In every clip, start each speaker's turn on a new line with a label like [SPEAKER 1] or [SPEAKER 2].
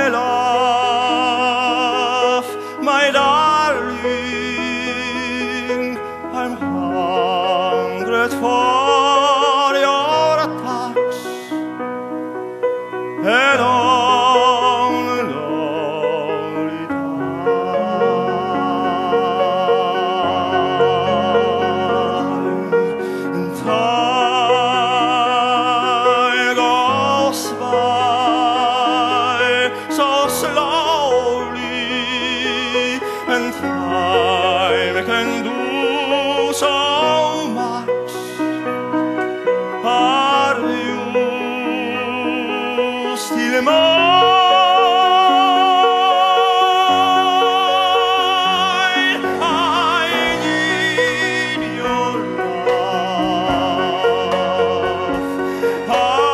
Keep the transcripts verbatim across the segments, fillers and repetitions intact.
[SPEAKER 1] love, my darling, I'm hungry for your touch. And on a lonely time, and time goes by so slowly, and time can do so much. Are you still mine? I need your love. I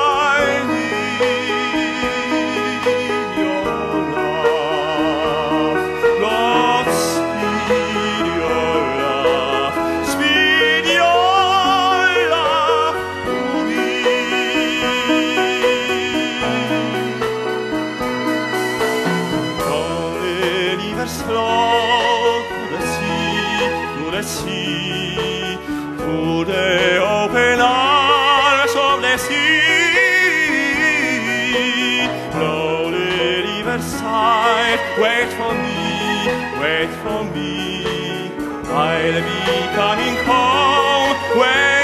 [SPEAKER 1] need your love. Lord, speed your love, speed your love to me. Lonely rivers flow to the sea, to the sea, to the open arms of the sea. Lonely riverside, wait for me, wait for me. I'll be coming home. Wait